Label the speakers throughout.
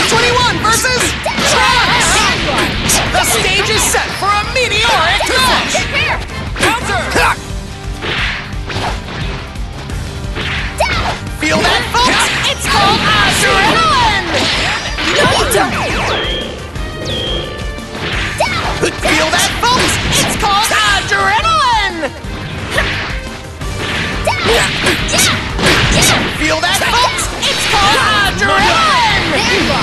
Speaker 1: Android 21 versus Trunks! The stage is set for a meteoric match! Counter! Feel that, folks? It's called adrenaline! No, you don't! Feel that, folks? It's called adrenaline! Feel that, folks? It's called adrenaline!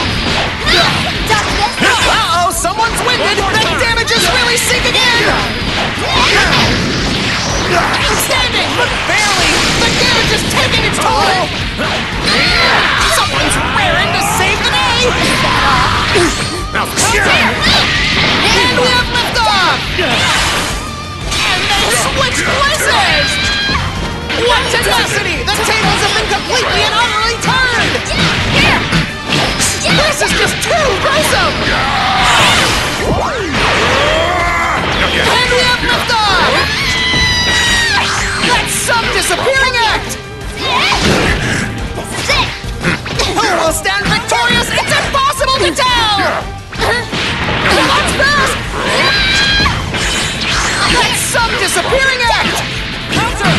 Speaker 1: Uh-oh, someone's winded! The damage is really sinking in! Standing, but barely! The damage is taking its toll! Someone's raring to save the day! And we have liftoff! And they switched places! What tenacity! The tables have been completely and utterly turned! This is just too gruesome! And we have liftoff! That's some disappearing act! Who will stand victorious? It's impossible to tell! Let's pass! That's some disappearing act! Counter!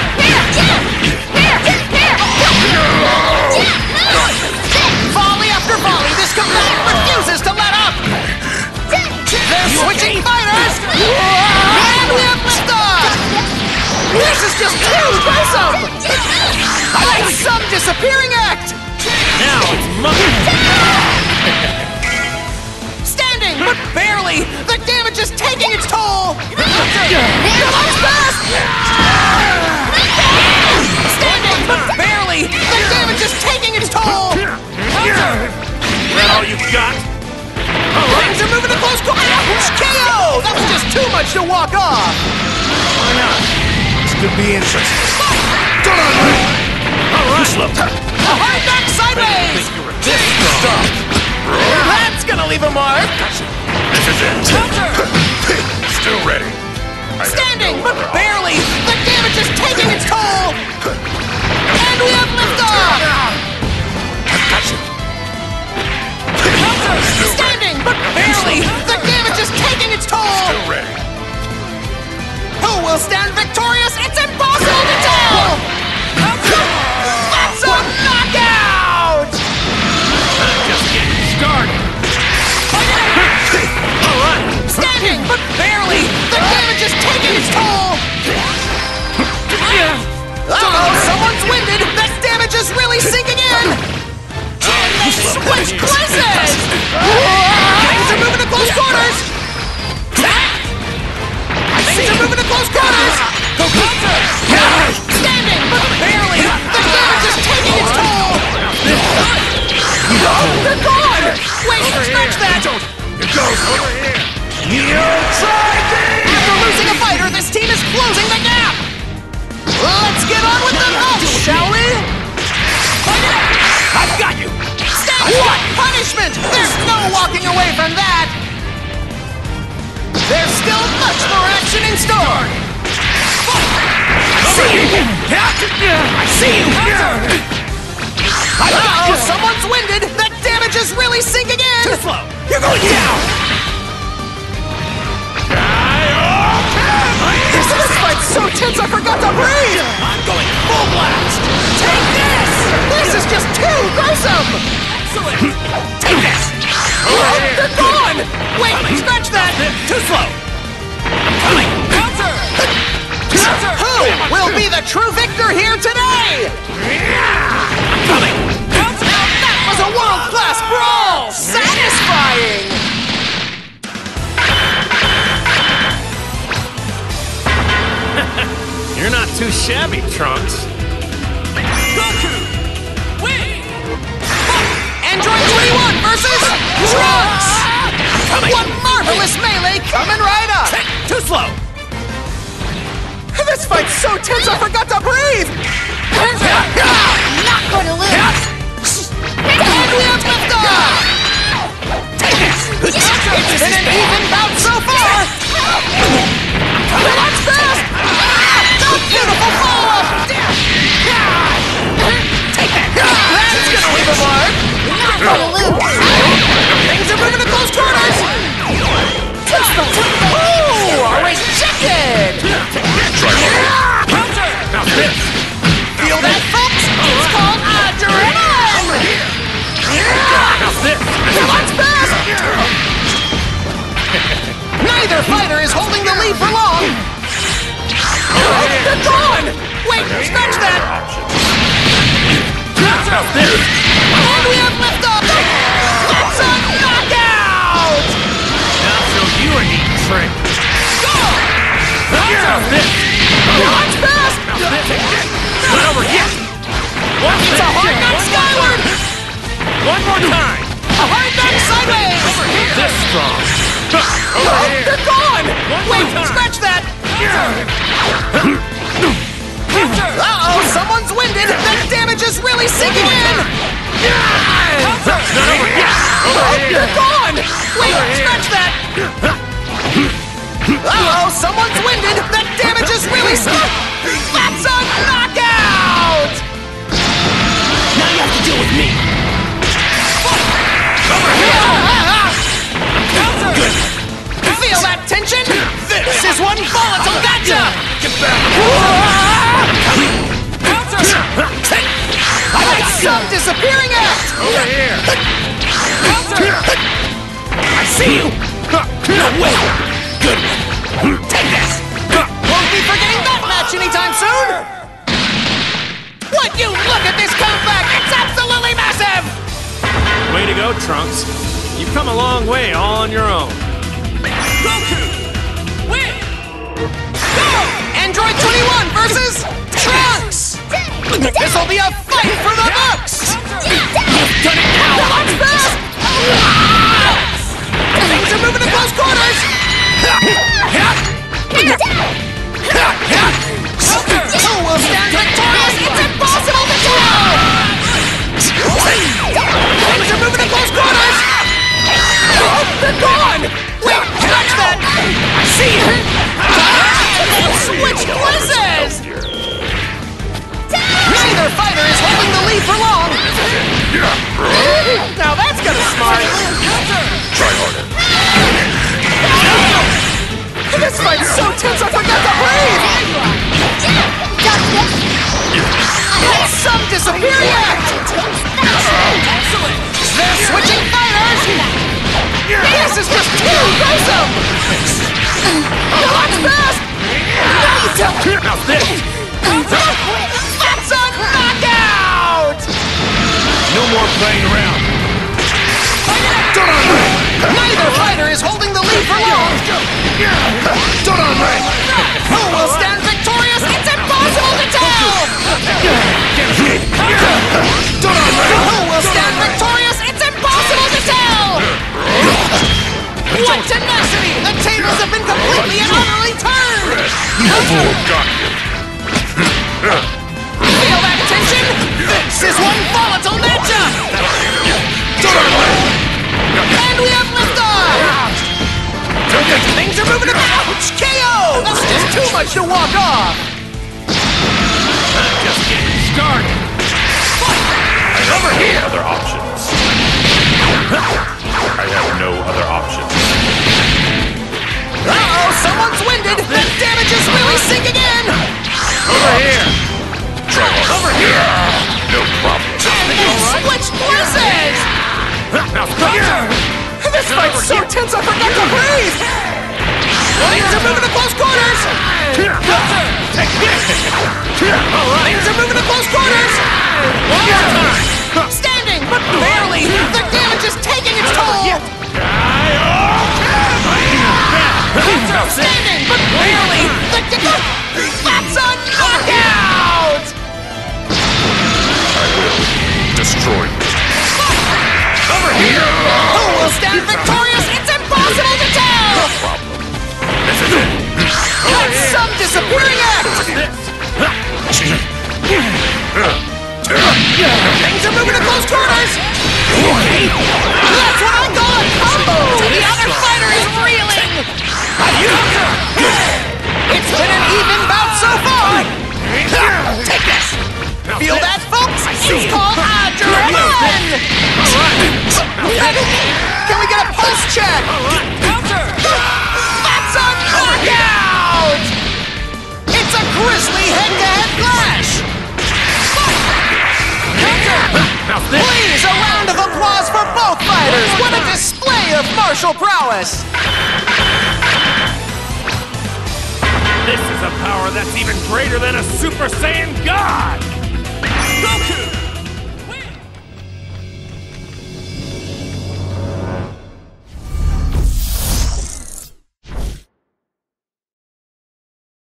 Speaker 1: Volley after volley, this combatant refuses to let up! They're switching fighters! And we have liftoff! This is just too gruesome! That's some disappearing act!
Speaker 2: Now it's monkey!
Speaker 1: Standing, but barely! The damage is taking its toll! Let's pass! Standing, but barely! The damage is taking its toll!
Speaker 2: Is that all you've got?
Speaker 1: Things are moving to close quarters! KO! That was just too much to walk off!
Speaker 2: Why not? This could be interesting.
Speaker 1: Don't worry!
Speaker 2: Alright! Slow.
Speaker 1: A hard back sideways!
Speaker 2: This stuff!
Speaker 1: That's gonna leave a mark!
Speaker 2: This is it! Still ready.
Speaker 1: Standing, but barely! The damage is taking its toll! And we have liftoff! Standing, but barely! The damage is taking its toll!
Speaker 2: Still ready.
Speaker 1: Who will stand victorious? It's impossible to tell! That's a knockout!
Speaker 2: I'm just getting started. Alright!
Speaker 1: Standing, but barely! The damage is taking its toll! Uh-oh, someone's winded! That damage is really sinking in! And they switch places! Things are moving to close quarters! Things are moving to close quarters! Go counter! Standing, but barely! The damage is taking its toll! Oh, they're gone! Wait, scratch that!
Speaker 2: It goes over here!
Speaker 1: After losing a fighter, this team is closing the gap! Let's get on with the match, shall we?
Speaker 2: I've got you!
Speaker 1: What punishment? There's no walking away from that! There's still much more action in store!
Speaker 2: I see you! I see you!
Speaker 1: Uh-oh, someone's winded! That damage is really sinking in!
Speaker 2: Too slow! You're going down!
Speaker 1: This fight's so tense I forgot to breathe!
Speaker 2: I'm going full blast!
Speaker 1: Take this! This is just too gruesome!
Speaker 2: Excellent! Take this!
Speaker 1: Oh, they're gone! Wait, scratch that!
Speaker 2: Too slow! I'm coming! Counter! Counter!
Speaker 1: Who will be the true victor here today?
Speaker 2: I'm coming! Counter!
Speaker 1: Now that was a world-class brawl! Satisfying!
Speaker 2: You're not too shabby, Trunks. Goku! Win!
Speaker 1: Android 21 versus Trunks!
Speaker 2: Coming!
Speaker 1: What marvelous melee coming right up!
Speaker 2: Too slow!
Speaker 1: This fight's so tense I forgot to breathe!
Speaker 3: Not gonna lose!
Speaker 1: And we have liftoff!
Speaker 2: Take this!
Speaker 1: It's been an even bout so far! Let's fast! A beautiful follow-up!
Speaker 2: Take that!
Speaker 1: That's gonna leave a mark!
Speaker 3: Not gonna lose!
Speaker 1: Ooh, rejected!
Speaker 2: Counter! Now this!
Speaker 1: Feel that, folks? It's called adrenaline!
Speaker 2: Now this!
Speaker 1: What's best? Neither fighter is holding the lead for long! They're gone! Wait, scratch that!
Speaker 2: Now this!
Speaker 1: And we have liftoff! It's a knockout!
Speaker 2: Now show you a neat trick!
Speaker 1: Go!
Speaker 2: Now this!
Speaker 1: What's best?
Speaker 2: Now this! Not over yet! What's
Speaker 1: It's a hard knock skyward!
Speaker 2: One more time!
Speaker 1: A hard knock sideways!
Speaker 2: This strong!
Speaker 1: Oh,
Speaker 2: Over here!
Speaker 1: they're gone!
Speaker 2: One more
Speaker 1: Wait,
Speaker 2: time.
Speaker 1: scratch that! Uh-oh, someone's winded! That damage is really sinking in!
Speaker 2: Not over yet! Over
Speaker 1: Oh,
Speaker 2: here!
Speaker 1: they're gone! Wait, scratch that! Uh-oh, someone's winded! That damage is really That's a knockout!
Speaker 2: Now you have to deal with me! Over here!
Speaker 1: Good. Feel that tension? This is one volatile gotcha!
Speaker 2: Get back!
Speaker 1: That's some disappearing act!
Speaker 2: Over here!
Speaker 1: I see you! No way! Good one! Take this! Won't be forgetting that match anytime soon! Would you look at this comeback? It's absolutely massive!
Speaker 2: Way to go, Trunks. You've come a long way all on your own. Goku! Win!
Speaker 1: Go! Android 21 versus Trunks! This'll be a fight for the books! You've done it now! What's best? Things are moving to close quarters! Who will stand victorious? It's impossible to tell! Things are moving to close quarters! Oh, they're gone! Wait, catch that! I see you! Switch places! Neither fighter is holding the lead for long! Now that's gonna smart!
Speaker 2: Try harder.
Speaker 1: This fight's so tense I forgot to breathe! That's some disappearing act! They're switching fighters! This is just too gruesome! What's best?
Speaker 2: Now this!
Speaker 1: That's a knockout!
Speaker 2: No more playing around.
Speaker 1: Neither fighter is holding the lead for long! Who will stand victorious? It's impossible to tell! Who will stand victorious? It's impossible to tell! What tenacity! The tables have been completely and utterly turned! Feel that tension? This is one volatile matchup! And we have liftoff! Things are moving about! Ouch! KO! That's just too much to walk off!
Speaker 2: I'm just getting started.
Speaker 3: Over here! Other options. I have no other options.
Speaker 1: Uh-oh, someone's winded! The damage is really sinking in!
Speaker 2: Over here!
Speaker 3: Over here! No problem.
Speaker 1: And they switched places!
Speaker 2: Now here!
Speaker 1: This fight's so tense I forgot to breathe! Things are moving to close quarters! Things are moving to close quarters!
Speaker 2: One more time!
Speaker 1: Standing, but barely! The damage is taking its toll! Standing, but barely! That's a knockout!
Speaker 3: I will destroy you.
Speaker 2: Over here!
Speaker 1: Who will stand victorious? It's impossible to tell!
Speaker 2: This is it!
Speaker 1: That's some disappearing act! Things are moving to close quarters! That's what I call a combo! The other fighter is reeling! It's been an even bout so far! Take this! Feel that, folks? It's called adrenaline! Can we get a pulse check? of martial prowess!
Speaker 2: This is a power that's even greater than a Super Saiyan God! Goku!